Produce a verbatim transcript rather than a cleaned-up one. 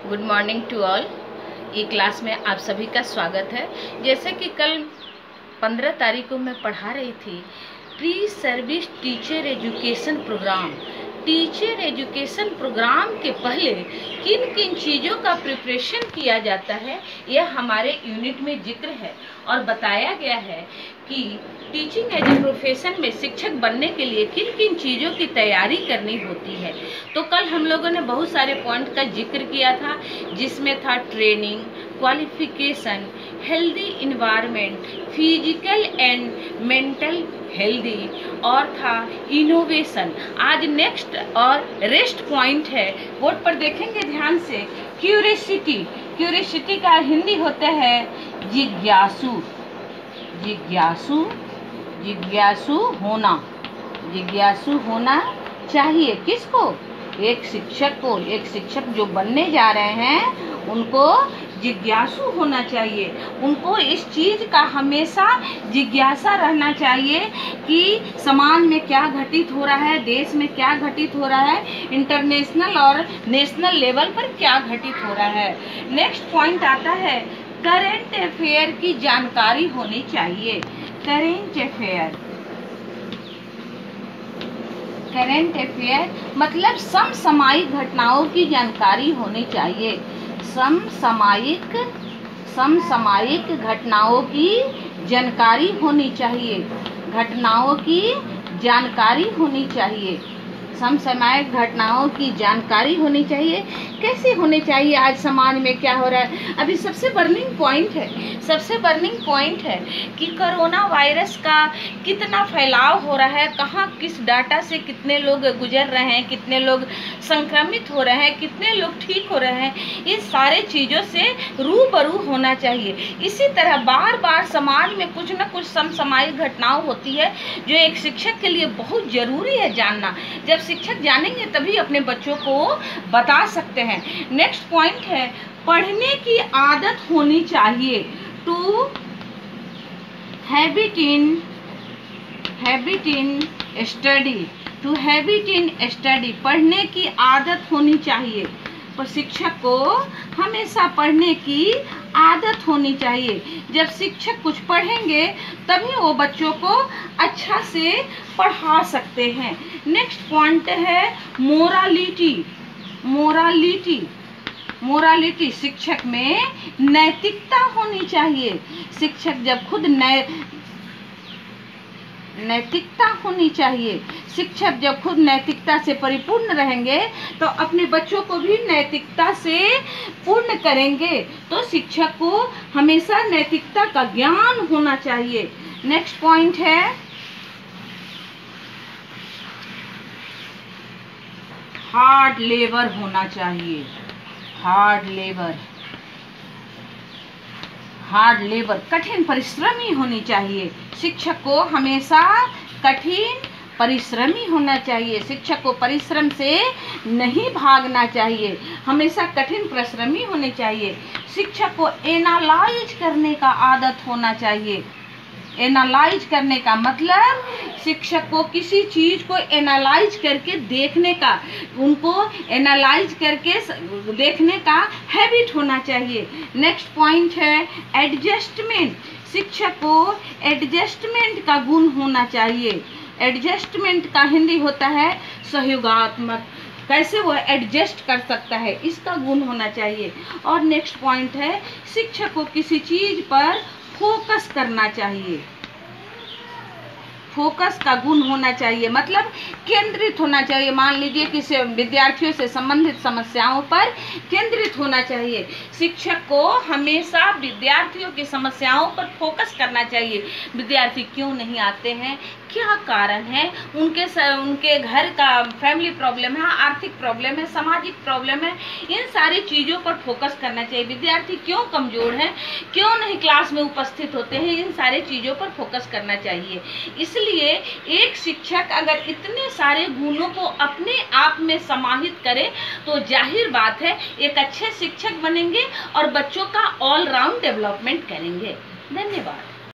Good morning to all. E class में आप सभी का स्वागत है। जैसे कि कल पंद्रह तारीख को मैं पढ़ा रही थी pre service teacher education programme. Teacher education programme के पहले किन किन चीज़ों का प्रिपरेशन किया जाता है यह हमारे यूनिट में जिक्र है और बताया गया है कि टीचिंग एज ए प्रोफेशन में शिक्षक बनने के लिए किन किन चीज़ों की तैयारी करनी होती है। तो कल हम लोगों ने बहुत सारे पॉइंट का जिक्र किया था, जिसमें था training, qualification, healthy environment, physical and mental healthy, और था इनोवेशन। आज नेक्स्ट और रेस्ट पॉइंट है, बोर्ड पर देखेंगे ध्यान से। क्यूरियोसिटी, क्यूरियोसिटी का हिंदी होता है जिज्ञासु। जिज्ञासु जिज्ञासु होना, जिज्ञासु होना चाहिए। किसको? एक शिक्षक को। एक शिक्षक जो बनने जा रहे हैं उनको जिज्ञासु होना चाहिए। उनको इस चीज़ का हमेशा जिज्ञासा रहना चाहिए कि समाज में क्या घटित हो रहा है, देश में क्या घटित हो रहा है, इंटरनेशनल और नेशनल लेवल पर क्या घटित हो रहा है। नेक्स्ट पॉइंट आता है करंट अफेयर की जानकारी होनी चाहिए। करंट अफेयर, करंट अफेयर मतलब समसामयिक घटनाओं की जानकारी होनी चाहिए। समसामयिक समसामयिक घटनाओं की जानकारी होनी चाहिए। घटनाओं की जानकारी होनी चाहिए। समसामयिक घटनाओं की जानकारी होनी चाहिए। कैसे होनी चाहिए? आज समाज में क्या हो रहा है, अभी सबसे बर्निंग पॉइंट है सबसे बर्निंग पॉइंट है कि कोरोना वायरस का कितना फैलाव हो रहा है, कहाँ किस डाटा से कितने लोग गुजर रहे हैं, कितने लोग संक्रमित हो रहे हैं, कितने लोग ठीक हो रहे हैं। ये सारे चीज़ों से रूबरू होना चाहिए। इसी तरह बार बार समाज में कुछ न कुछ समसामयिक घटनाएं होती है जो एक शिक्षक के लिए बहुत ज़रूरी है जानना। जब शिक्षक जानेंगे तभी अपने बच्चों को बता सकते हैं। नेक्स्ट पॉइंट है पढ़ने की आदत होनी चाहिए। To habit in habit in study to habit in study पढ़ने की आदत होनी चाहिए। पर शिक्षक को हमेशा पढ़ने की आदत होनी चाहिए। जब शिक्षक कुछ पढ़ेंगे तभी वो बच्चों को अच्छा से पढ़ा सकते हैं। नेक्स्ट पॉइंट है मोरालिटी। मोरालिटी मोरालिटी शिक्षक में नैतिकता होनी चाहिए। शिक्षक जब खुद नै नैतिकता होनी चाहिए। शिक्षक जब खुद नैतिकता से परिपूर्ण रहेंगे तो अपने बच्चों को भी नैतिकता से पूर्ण करेंगे। तो शिक्षक को हमेशा नैतिकता का ज्ञान होना चाहिए। नेक्स्ट पॉइंट है हार्ड लेबर होना चाहिए। हार्ड लेबर हार्ड लेबर कठिन परिश्रमी होनी चाहिए। शिक्षक को हमेशा कठिन परिश्रमी होना चाहिए। शिक्षक को परिश्रम से नहीं भागना चाहिए, हमेशा कठिन परिश्रमी होने चाहिए। शिक्षक को एनालाइज करने का आदत होना चाहिए। एनालाइज करने का मतलब शिक्षक को किसी चीज़ को एनालाइज करके देखने का, उनको एनालाइज करके देखने का हैबिट होना चाहिए। नेक्स्ट पॉइंट है एडजस्टमेंट। शिक्षक को एडजस्टमेंट का गुण होना चाहिए। एडजस्टमेंट का हिंदी होता है सहयोगात्मक, कैसे वो एडजस्ट कर सकता है, इसका गुण होना चाहिए। और नेक्स्ट पॉइंट है शिक्षक को किसी चीज़ पर फोकस करना चाहिए। फोकस का गुण होना चाहिए मतलब केंद्रित होना चाहिए। मान लीजिए किसी विद्यार्थियों से संबंधित समस्याओं पर केंद्रित होना चाहिए। शिक्षक को हमेशा विद्यार्थियों की समस्याओं पर फोकस करना चाहिए। विद्यार्थी क्यों नहीं आते हैं, क्या कारण है, उनके उनके घर का फैमिली प्रॉब्लम है, आर्थिक प्रॉब्लम है, सामाजिक प्रॉब्लम है, इन सारी चीज़ों पर फोकस करना चाहिए। विद्यार्थी क्यों कमज़ोर हैं, क्यों नहीं क्लास में उपस्थित होते हैं, इन सारी चीज़ों पर फोकस करना चाहिए। इसलिए एक शिक्षक अगर इतने सारे गुणों को अपने आप में समाहित करे तो जाहिर बात है एक अच्छे शिक्षक बनेंगे और बच्चों का ऑल राउंड डेवलपमेंट करेंगे। धन्यवाद।